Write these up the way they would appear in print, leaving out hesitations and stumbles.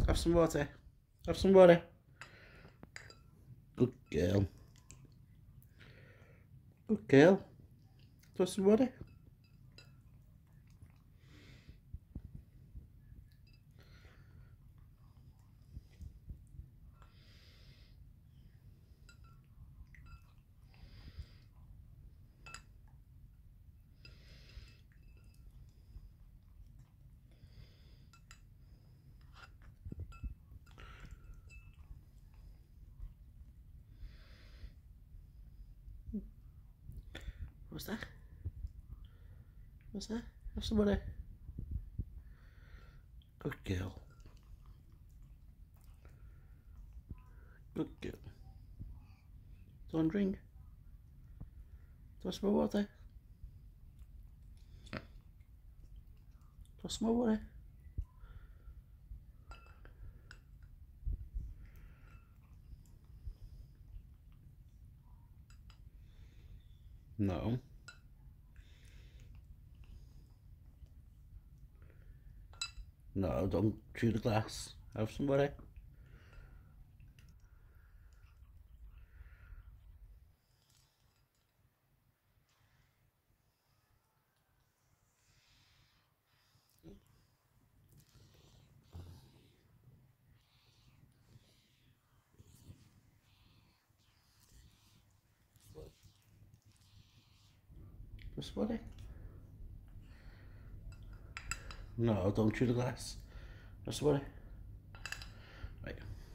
Have some water. Have some water. Good girl. Good girl. Have some water. What's that? What's that? Have some water. Good girl. Good girl. Don't drink. Don't more water. Don't more water. No. No, don't chew the glass. Have some water. Just water. No, don't chew the glass. Just water. Right.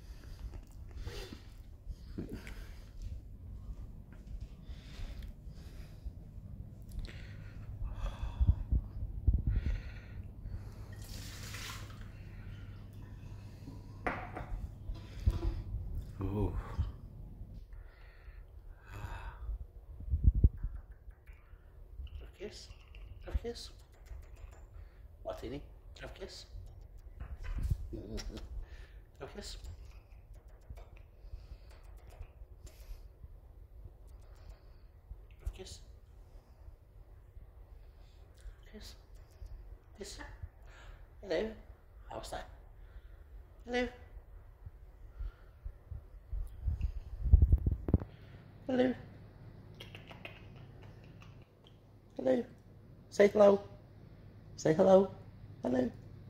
Oh. Have a kiss. Have a kiss. Martini. Have a kiss. Have a kiss. Have a kiss. Kiss. Kiss. Hello. How's that? Hello. Hello. Hello. Say hello. Say hello. Hello.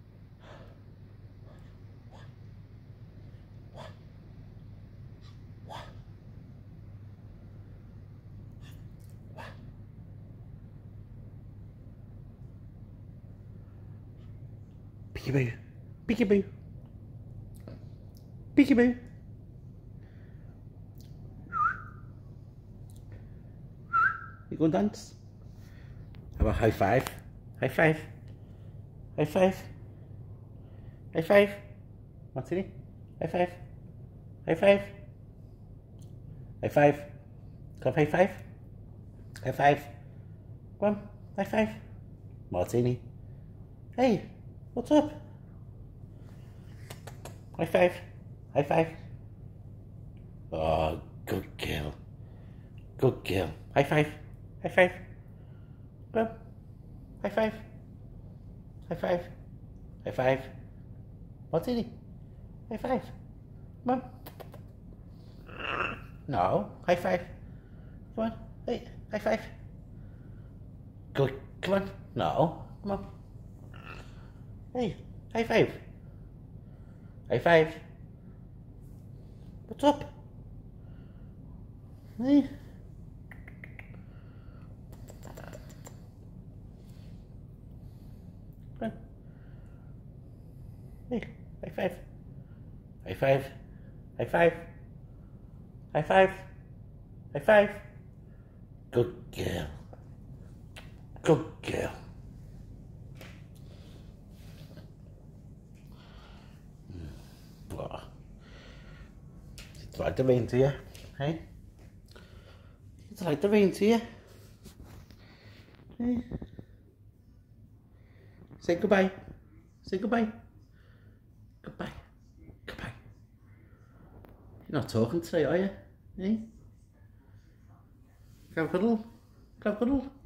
Peekaboo. Peekaboo. Peekaboo. You gonna dance? How about high five? High five. High five. High five. Martini. High five. High five. High five. Come high five. High five. Come on. High five. Martini. Hey, what's up? High five. High five. Oh, good girl. Good girl. High five. High five. Come on. High five. High five. High five. Martini. High five. Come on. No. High five. Come on. Hey. High five. Good. Come on. No. Come on. Hey. High five. High five. What's up? Hey. Come on. Hey. High five. High five. High five. High five. High five. Good girl. Good girl. It's like the rain to you, hey? It's like the rain to you. Hey? Say goodbye. Say goodbye. Goodbye. Goodbye. You're not talking today, are you? Hey? Can I have a cuddle? Can I have a cuddle?